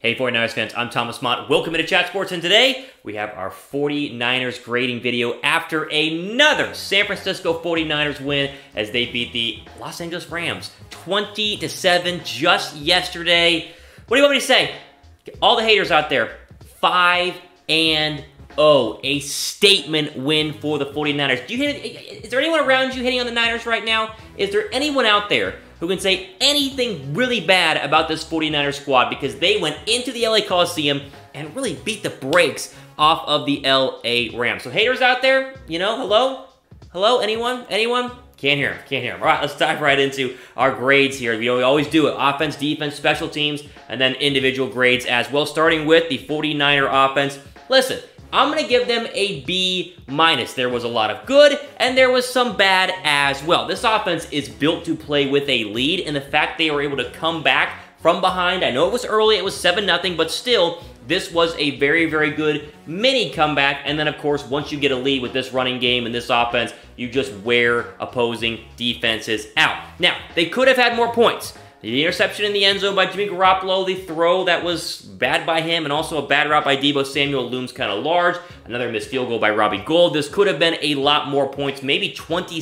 Hey 49ers fans, I'm Thomas Mott. Welcome to Chat Sports, and today we have our 49ers grading video after another San Francisco 49ers win as they beat the Los Angeles Rams 20-7 just yesterday. What do you want me to say? All the haters out there, 5-0, a statement win for the 49ers. Is there anyone around you hitting on the Niners right now? Is there anyone out there who can say anything really bad about this 49ers squad, because they went into the LA Coliseum and really beat the brakes off of the LA Rams? So haters out there, you know, hello? Hello, anyone? Anyone? Can't hear him. All right, let's dive right into our grades here. We always do it. Offense, defense, special teams, and then individual grades as well, starting with the 49er offense. Listen, I'm going to give them a B-. There was a lot of good, and there was some bad as well. This offense is built to play with a lead, and the fact they were able to come back from behind, I know it was early, it was 7-0, but still, this was a very, very good mini comeback. And then, of course, once you get a lead with this running game and this offense, you just wear opposing defenses out. Now, they could have had more points. The interception in the end zone by Jimmy Garoppolo, the throw that was bad by him, and also a bad route by Deebo Samuel looms kind of large. Another missed field goal by Robbie Gould. This could have been a lot more points, maybe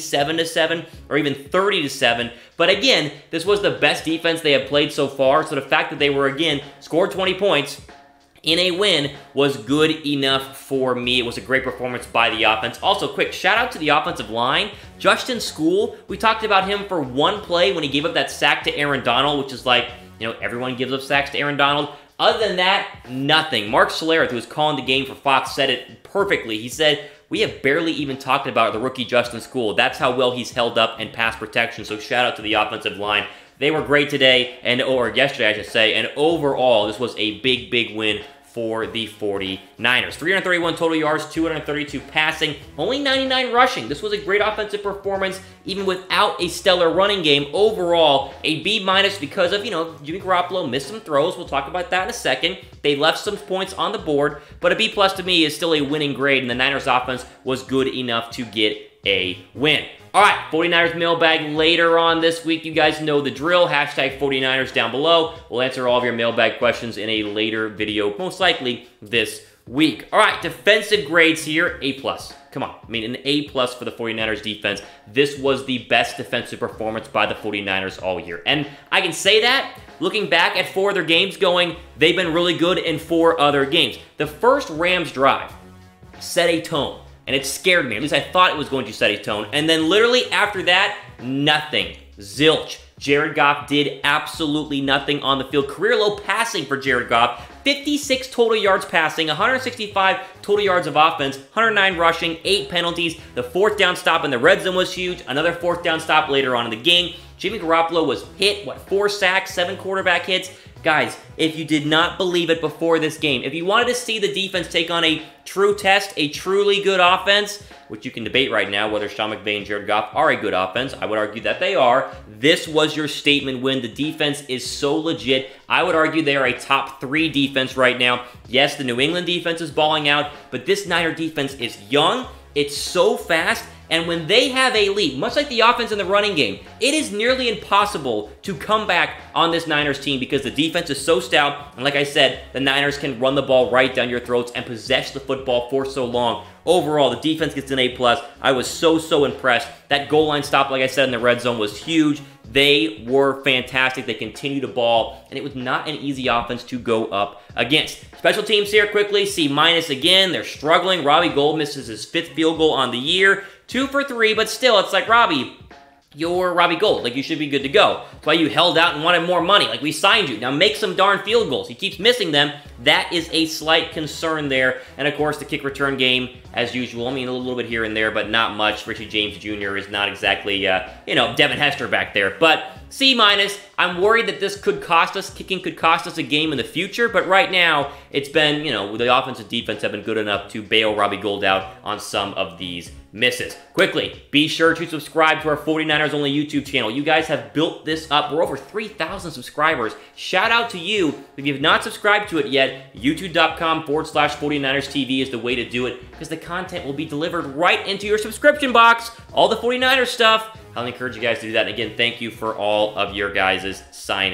27-7 or even 30-7. But again, this was the best defense they have played so far, so the fact that they were, again, scored 20 points in a win was good enough for me. It was a great performance by the offense. Also, quick shout out to the offensive line. Justin School, we talked about him for one play when he gave up that sack to Aaron Donald, which is like, you know, everyone gives up sacks to Aaron Donald. Other than that, nothing. Mark Solera, who was calling the game for Fox, said it perfectly. He said, we have barely even talked about the rookie Justin School. That's how well he's held up in pass protection. So shout out to the offensive line. They were great today, or yesterday, I should say, and overall, this was a big, big win for the 49ers. 331 total yards, 232 passing, only 99 rushing. This was a great offensive performance, even without a stellar running game. Overall, a B- because of, you know, Jimmy Garoppolo missed some throws. We'll talk about that in a second. They left some points on the board, but a B+ to me is still a winning grade, and the Niners offense was good enough to get a win. All right, 49ers mailbag later on this week. You guys know the drill. Hashtag 49ers down below. We'll answer all of your mailbag questions in a later video, most likely this week. All right, defensive grades here, A+. Come on, I mean, an A+ for the 49ers defense. This was the best defensive performance by the 49ers all year. And I can say that looking back at 4 other games going, they've been really good in 4 other games. The first Rams drive set a tone. And it scared me. At least I thought it was going to set a tone. And then literally after that, nothing. Zilch. Jared Goff did absolutely nothing on the field. Career low passing for Jared Goff. 56 total yards passing, 165 total yards of offense, 109 rushing, 8 penalties. The 4th down stop in the red zone was huge. Another 4th down stop later on in the game. Jimmy Garoppolo was hit, 4 sacks, 7 quarterback hits. Guys, if you did not believe it before this game, if you wanted to see the defense take on a true test, a truly good offense, which you can debate right now whether Sean McVay and Jared Goff are a good offense, I would argue that they are, this was your statement win. The defense is so legit. I would argue they are a top 3 defense right now. Yes, the New England defense is balling out, but this Niner defense is young, it's so fast, and when they have a lead, much like the offense in the running game, it is nearly impossible to come back on this Niners team because the defense is so stout, and like I said, the Niners can run the ball right down your throats and possess the football for so long. Overall, the defense gets an A+. I was so impressed. That goal line stop, like I said, in the red zone was huge. They were fantastic. They continued to ball, and it was not an easy offense to go up against. Special teams here quickly, C- again. They're struggling. Robbie Gould misses his 5th field goal on the year. 2 for 3, but still, it's like, Robbie, you're Robbie Gould. Like, you should be good to go. That's why you held out and wanted more money. Like, we signed you. Now make some darn field goals. He keeps missing them. That is a slight concern there. And, of course, the kick return game, as usual. I mean, a little bit here and there, but not much. Richie James Jr. is not exactly, you know, Devin Hester back there. But C-. I'm worried that this could cost us, kicking could cost us a game in the future, but right now, it's been, you know, the offense and defense have been good enough to bail Robbie Gould out on some of these misses. Quickly, be sure to subscribe to our 49ers Only YouTube channel. You guys have built this up. We're over 3,000 subscribers. Shout out to you. If you have not subscribed to it yet, youtube.com/49ers TV is the way to do it because the content will be delivered right into your subscription box. All the 49ers stuff. I'll encourage you guys to do that. And again, thank you for all of your guys' signing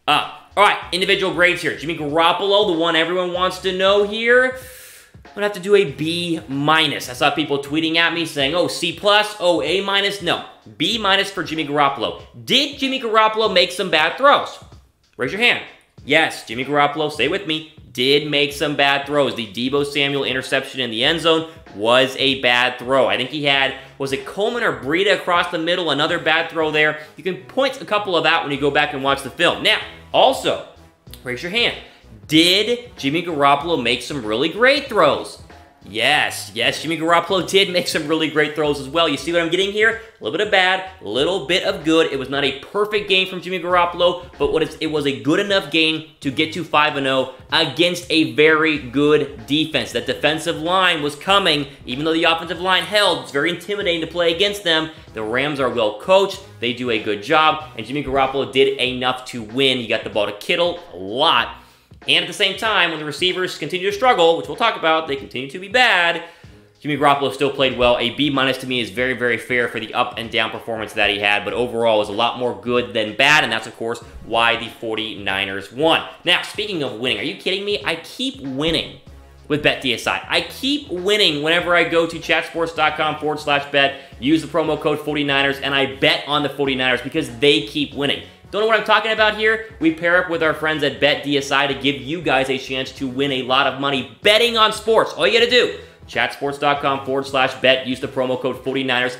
up. All right, individual grades here. Jimmy Garoppolo, the one everyone wants to know here. I'm gonna have to do a B-. I saw people tweeting at me saying, oh, C+, oh, A-. No, B- for Jimmy Garoppolo. Did Jimmy Garoppolo make some bad throws? Raise your hand. Yes, Jimmy Garoppolo, stay with me, did make some bad throws. The Deebo Samuel interception in the end zone was a bad throw. I think he had, was it Coleman or Breida across the middle? Another bad throw there. You can point a couple of out when you go back and watch the film. Now, also, raise your hand. Did Jimmy Garoppolo make some really great throws? Yes, Jimmy Garoppolo did make some really great throws as well. You see what I'm getting here? A little bit of bad, a little bit of good. It was not a perfect game from Jimmy Garoppolo, but it was a good enough game to get to 5-0 against a very good defense. That defensive line was coming, even though the offensive line held. It's very intimidating to play against them. The Rams are well coached. They do a good job, and Jimmy Garoppolo did enough to win. He got the ball to Kittle a lot. And at the same time, when the receivers continue to struggle, which we'll talk about, they continue to be bad, Jimmy Garoppolo still played well. A B- to me is very, very fair for the up and down performance that he had, but overall was a lot more good than bad, and that's, of course, why the 49ers won. Now, speaking of winning, are you kidding me? I keep winning with BetDSI. I keep winning whenever I go to chatsports.com/bet, use the promo code 49ers, and I bet on the 49ers because they keep winning. Don't know what I'm talking about here? We pair up with our friends at BetDSI to give you guys a chance to win a lot of money betting on sports. All you gotta do, chatsports.com/bet, use the promo code 49ers,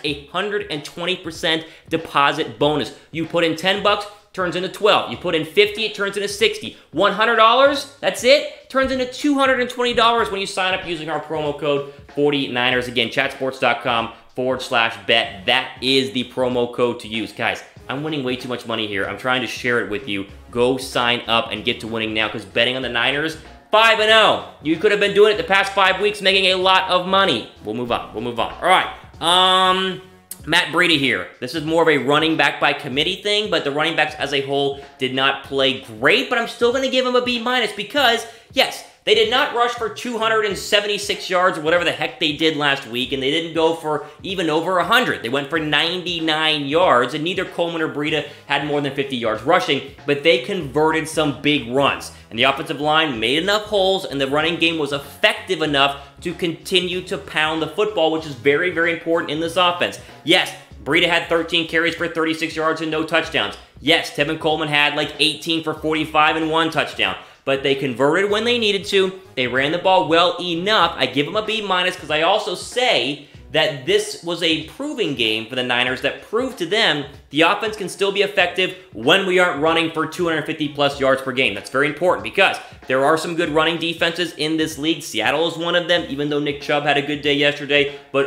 120% deposit bonus. You put in 10 bucks, turns into 12. You put in 50, it turns into 60. $100, that's it, turns into $220 when you sign up using our promo code 49ers. Again, chatsports.com/bet. That is the promo code to use. Guys, I'm winning way too much money here. I'm trying to share it with you. Go sign up and get to winning now because betting on the Niners, 5-0. You could have been doing it the past 5 weeks, making a lot of money. We'll move on. We'll move on. All right. Matt Breida here. This is more of a running back by committee thing, but the running backs as a whole did not play great, but I'm still going to give him a B- because, yes, they did not rush for 276 yards or whatever the heck they did last week, and they didn't go for even over 100. They went for 99 yards, and neither Coleman or Breida had more than 50 yards rushing, but they converted some big runs. And the offensive line made enough holes, and the running game was effective enough to continue to pound the football, which is very, very important in this offense. Yes, Breida had 13 carries for 36 yards and no touchdowns. Yes, Tevin Coleman had like 18 for 45 and 1 touchdown. But they converted when they needed to. They ran the ball well enough. I give them a B- because I also say that this was a proving game for the Niners that proved to them the offense can still be effective when we aren't running for 250-plus yards per game. That's very important because there are some good running defenses in this league. Seattle is one of them, even though Nick Chubb had a good day yesterday. But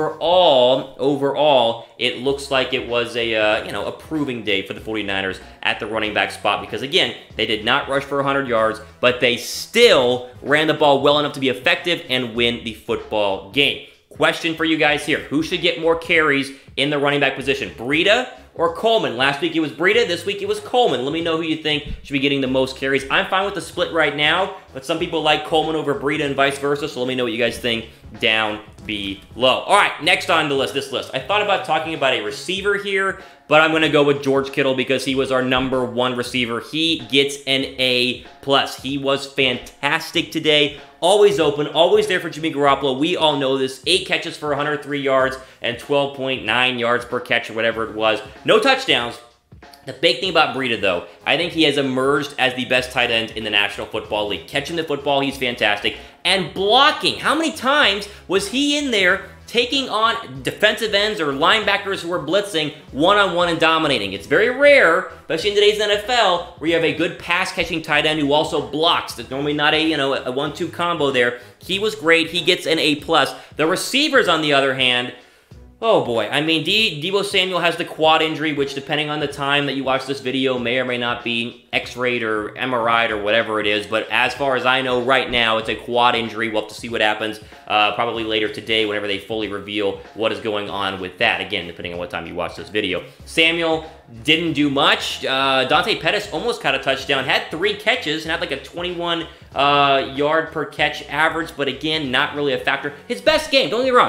overall, it looks like it was a proving day for the 49ers at the running back spot because, again, they did not rush for 100 yards, but they still ran the ball well enough to be effective and win the football game. Question for you guys here. Who should get more carries in the running back position? Breida or Coleman? Last week it was Breida. This week it was Coleman. Let me know who you think should be getting the most carries. I'm fine with the split right now, but some people like Coleman over Breida and vice versa, so let me know what you guys think down below. All right, next on the list, this list. I thought about talking about a receiver here, but I'm going to go with George Kittle because he was our #1 receiver. He gets an A+. He was fantastic today. Always open, always there for Jimmy Garoppolo. We all know this. 8 catches for 103 yards and 12.9 yards per catch or whatever it was. No touchdowns. The big thing about Breida, though, I think he has emerged as the best tight end in the National Football League. Catching the football, he's fantastic. And blocking. How many times was he in there taking on defensive ends or linebackers who were blitzing one-on-one and dominating? It's very rare, especially in today's NFL, where you have a good pass-catching tight end who also blocks. There's normally not a 1-2 combo there. He was great. He gets an A+. The receivers, on the other hand, oh boy, I mean, Deebo Samuel has the quad injury, which depending on the time that you watch this video may or may not be X-rayed or MRI'd or whatever it is, but as far as I know right now, it's a quad injury. We'll have to see what happens probably later today whenever they fully reveal what is going on with that, again, depending on what time you watch this video. Samuel didn't do much. Dante Pettis almost caught a touchdown, had 3 catches, and had like a 21 yard per catch average, but again, not really a factor. His best game, don't get me wrong,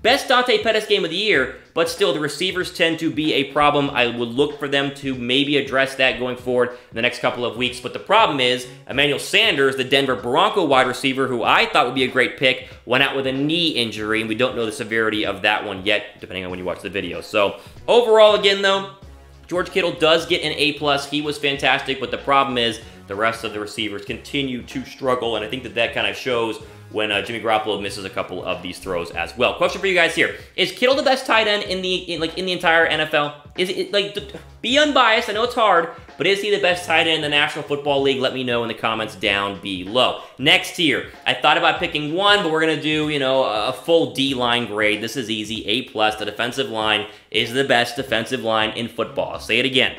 Best Dante Pettis game of the year, but still, the receivers tend to be a problem. I would look for them to maybe address that going forward in the next couple of weeks. But the problem is, Emmanuel Sanders, the Denver Bronco wide receiver, who I thought would be a great pick, went out with a knee injury, and we don't know the severity of that one yet, depending on when you watch the video. So, overall, again, though, George Kittle does get an A+. He was fantastic, but the problem is the rest of the receivers continue to struggle, and I think that kind of shows when Jimmy Garoppolo misses a couple of these throws as well. Question for you guys here: is Kittle the best tight end in the entire NFL? Is it like, be unbiased? I know it's hard, but is he the best tight end in the National Football League? Let me know in the comments down below. Next here, I thought about picking one, but we're gonna do, you know, a full D-line grade. This is easy, A+. The defensive line is the best defensive line in football. I'll say it again.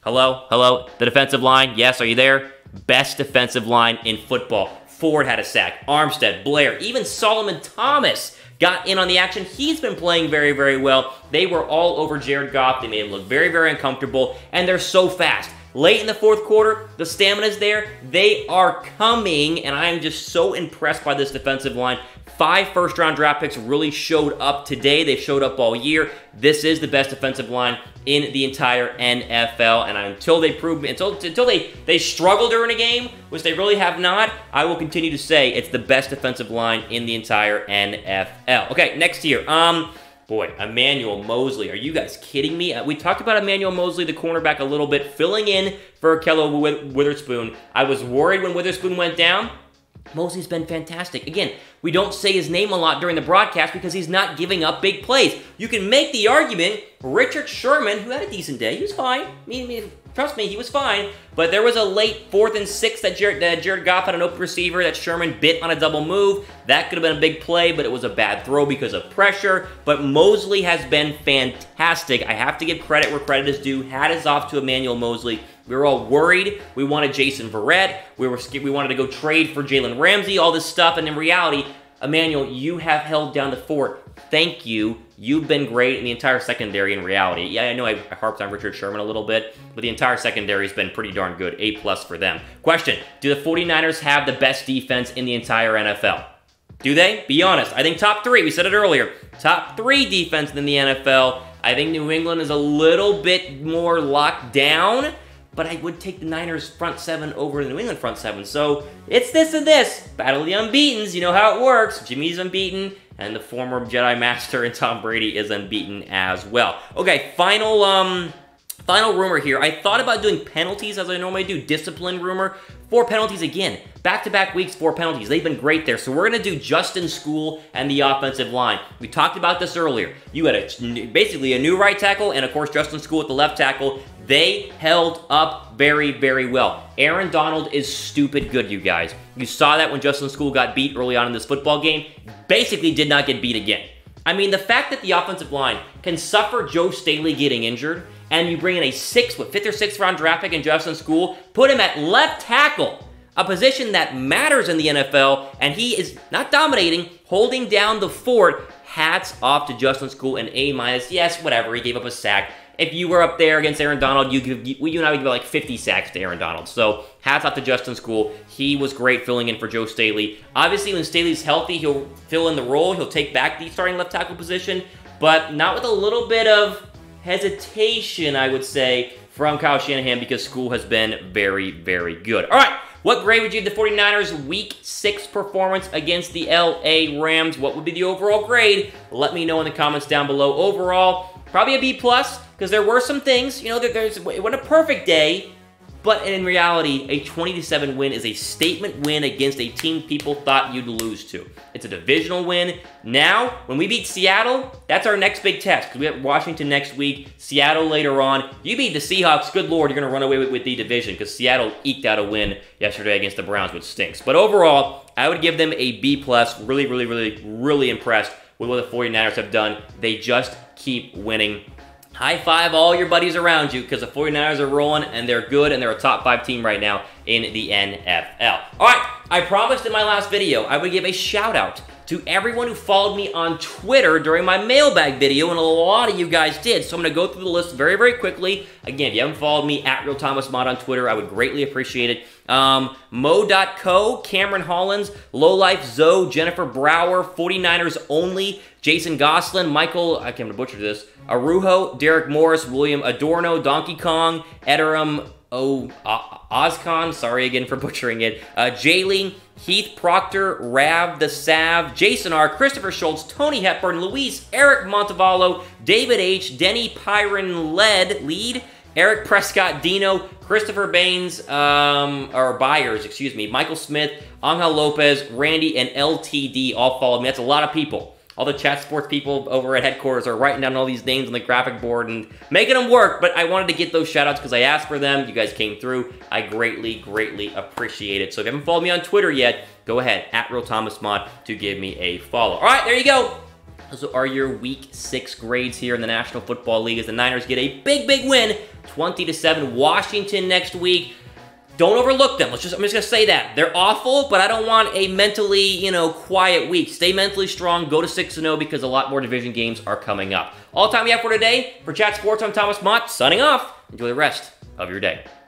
Hello, the defensive line. Yes, are you there? Best defensive line in football. Ford had a sack. Armstead, Blair, even Solomon Thomas got in on the action. He's been playing very, very well. They were all over Jared Goff. They made him look very, very uncomfortable, and they're so fast. Late in the fourth quarter, the stamina's there. They are coming, and I am just so impressed by this defensive line. 5 first-round draft picks really showed up today. They showed up all year. This is the best defensive line in the entire NFL, and until they prove me, until they struggle during a game, which they really have not, I will continue to say it's the best defensive line in the entire NFL. Okay, next here. Boy, Emmanuel Moseley. Are you guys kidding me? We talked about Emmanuel Moseley, the cornerback, a little bit, filling in for Ahkello Witherspoon. I was worried when Witherspoon went down. Moseley's been fantastic. Again, we don't say his name a lot during the broadcast because he's not giving up big plays. You can make the argument, Richard Sherman, who had a decent day, he was fine. Trust me, he was fine. But there was a late 4th and 6 that Jared Goff had an open receiver that Sherman bit on a double move. That could have been a big play, but it was a bad throw because of pressure. But Moseley has been fantastic. I have to give credit where credit is due. Hat is off to Emmanuel Moseley. We were all worried. We wanted Jason Verrett. We wanted to go trade for Jalen Ramsey, all this stuff. And in reality, Emmanuel, you have held down the fort. Thank you. You've been great in the entire secondary in reality. Yeah, I know I harped on Richard Sherman a little bit, but the entire secondary has been pretty darn good. A+ for them. Question: do the 49ers have the best defense in the entire NFL? Do they? Be honest. I think top 3. We said it earlier. Top 3 defense in the NFL. I think New England is a little bit more locked down, but I would take the Niners front 7 over the New England front 7. So it's this and this. Battle of the unbeatens. You know how it works. Jimmy's unbeaten, and the former Jedi Master and Tom Brady is unbeaten as well. Okay, final rumor here. I thought about doing penalties as I normally do. Discipline rumor. 4 penalties again. Back-to-back weeks, 4 penalties. They've been great there. So we're going to do Justin School and the offensive line. We talked about this earlier. You had basically a new right tackle and, of course, Justin School at the left tackle. They held up very, very well. Aaron Donald is stupid good, you guys. You saw that when Justin School got beat early on in this football game. Basically did not get beat again. I mean, the fact that the offensive line can suffer Joe Staley getting injured, and you bring in a 5th or 6th round draft pick in Justin School, put him at left tackle, a position that matters in the NFL, and he is not dominating, holding down the fort. Hats off to Justin School, an A-. Yes, whatever, he gave up a sack. If you were up there against Aaron Donald, you and I would give like 50 sacks to Aaron Donald. So, hats off to Justin School. He was great filling in for Joe Staley. Obviously, when Staley's healthy, he'll fill in the role. He'll take back the starting left tackle position, but not with a little bit of hesitation, I would say, from Kyle Shanahan, because School has been very, very good. All right, what grade would you give the 49ers' Week 6 performance against the LA Rams? What would be the overall grade? Let me know in the comments down below. Overall, probably a B+, because there were some things, you know, it wasn't a perfect day, but in reality, a 20-7 win is a statement win against a team people thought you'd lose to. It's a divisional win. Now, when we beat Seattle, that's our next big test, because we have Washington next week, Seattle later on. You beat the Seahawks, good Lord, you're going to run away with the division, because Seattle eked out a win yesterday against the Browns, which stinks. But overall, I would give them a B+. Really, really, really, really impressed with what the 49ers have done. They just keep winning. High five all your buddies around you, because the 49ers are rolling, and they're good, and they're a top 5 team right now in the NFL. All right, I promised in my last video I would give a shout out to everyone who followed me on Twitter during my mailbag video, and a lot of you guys did. So I'm going to go through the list very, very quickly. Again, if you haven't followed me, @RealThomasMott on Twitter, I would greatly appreciate it. Mo.co, Cameron Hollins, Lowlife Zoe, Jennifer Brower, 49ers Only, Jason Goslin, Michael, I can't butcher this, Arujo, Derek Morris, William Adorno, Donkey Kong, Ederum Ozcon, sorry again for butchering it, Jayling, Heath Proctor, Rav the Sav, Jason R, Christopher Schultz, Tony Hepburn, Luis, Eric Montevallo, David H, Denny Pyron Lead, Eric Prescott, Dino, Christopher Baines, or Byers, excuse me, Michael Smith, Angel Lopez, Randy, and LTD all follow me. That's a lot of people. All the Chat Sports people over at headquarters are writing down all these names on the graphic board and making them work, but I wanted to get those shout-outs because I asked for them. You guys came through. I greatly, greatly appreciate it. So if you haven't followed me on Twitter yet, go ahead, at @RealThomasMott, to give me a follow. All right, there you go. Those are your Week 6 grades here in the National Football League as the Niners get a big, big win, 20-7. Washington next week. Don't overlook them. I'm just going to say that. They're awful, but I don't want a mentally, quiet week. Stay mentally strong. Go to 6-0 because a lot more division games are coming up. All the time we have for today. For Chat Sports, I'm Thomas Mott, signing off. Enjoy the rest of your day.